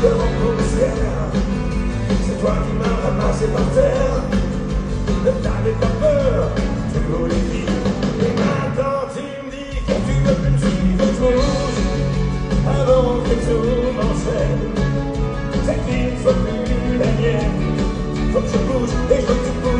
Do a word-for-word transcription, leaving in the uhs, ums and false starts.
cœur en poussière. C'est toi qui m'as ramassé par terre. Ne t'avais pas peur, tu voulais vivre. Et maintenant tu me dis que tu veux plus me suivre tous. Avant que tout m'enchaîne, cette vie ne soit plus la mienne. Faut que je bouge et je veux que tu bouges.